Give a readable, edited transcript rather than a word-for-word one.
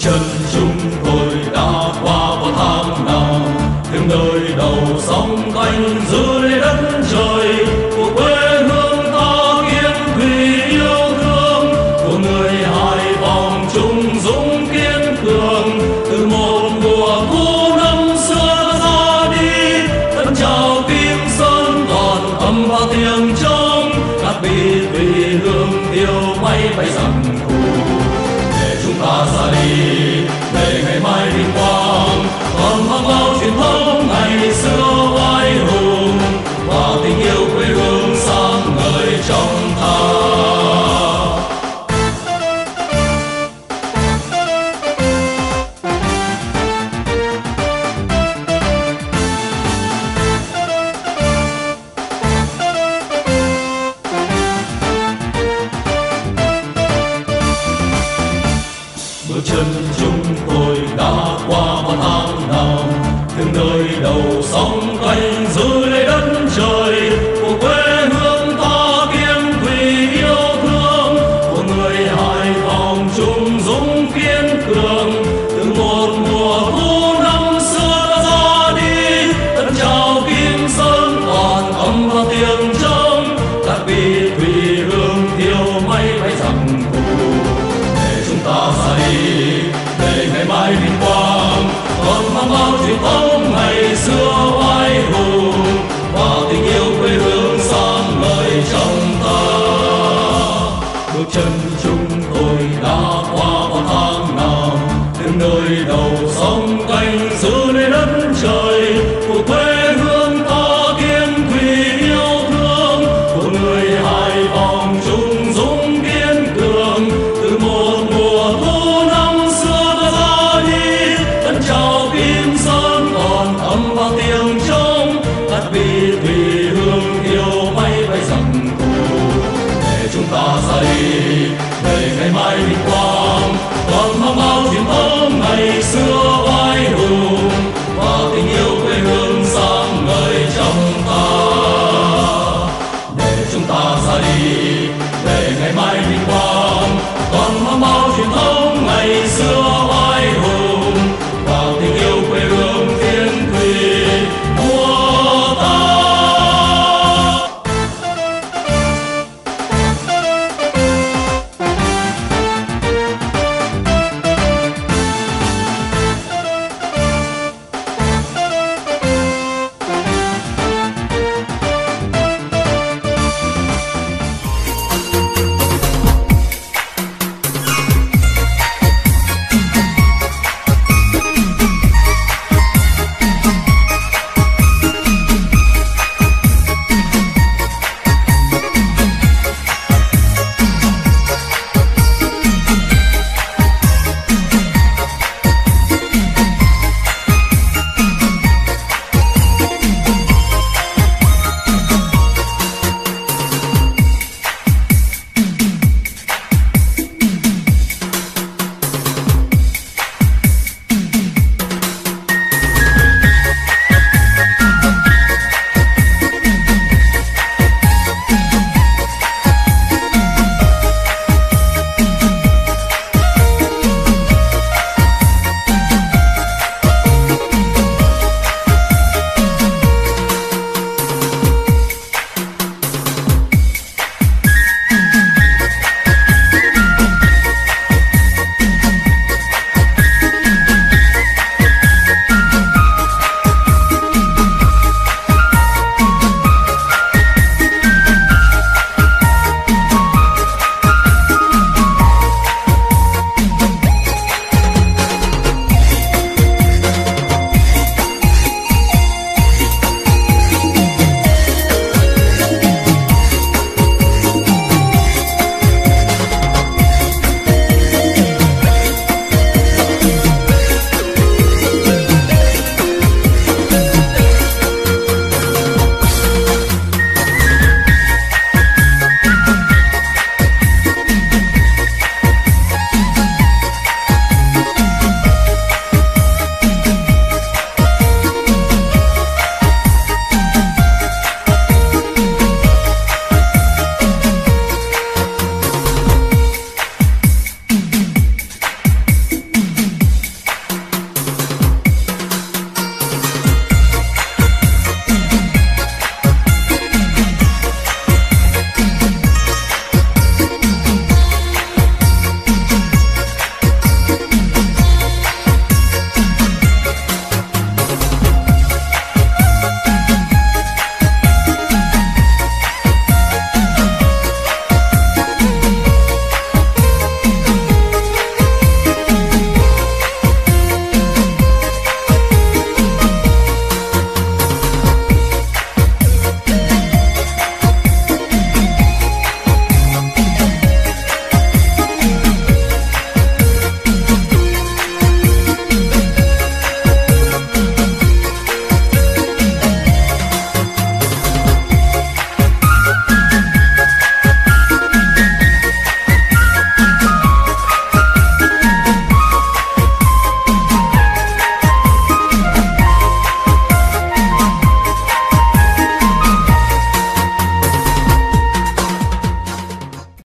chân chúng tôi đã qua bao tháng nào, tiếng đời đầu sóng canh dưới đất trời của quê hương ta kiên thủy yêu thương, của người Hải Phòng trung dũng kiên cường. Từ một mùa thu năm xưa ra đi, thân chào Kim Sơn còn âm vào tiếng trống, cát bi thủy hương tiêu máy bay rằng thù. Để chúng ta ra đi, để ngày mai vinh quang còn mang bao truyền thống ngày xưa oai hùng, và tình yêu quê hương sáng ngời trong ta. Bước chân chúng tôi đã qua bao tháng nào, từng nơi đầu sóng canh dưới đất trời của quê hương ta kiên thủy yêu thương, của người Hải Phòng trung dũng kiên cường. Từ một mùa thu năm xưa ra đi, thân chào Kim Sơn còn âm vào tiếng trống, cát bi thủy hương thiêu máy bay rằng thù. Để chúng ta ra đi, để ngày mai vinh quang còn mang bao truyền thống ngày xưa oai hùng, và tình yêu quê hương sáng ngời trong ta. Bước chân chúng tôi đã qua bao tháng nào, từng nơi đầu sóng canh dưới đất trời của quê hương ta kiên thủy yêu thương, của người Hải Phòng trung dũng kiên cường. Từ một mùa thu năm xưa ra đi, thân chào Kim Sơn còn âm vào tiếng trống, cát bi thủy hương thiêu máy bay rằng thù. Để chúng ta ra đi, để ngày mai vinh quang còn mang bao truyền thống ngày xưa oai hùng, và tình yêu quê hương sáng ngời trong ta. Để chúng ta ra đi, để ngày mai vinh quang còn mang bao truyền thống ngày xưa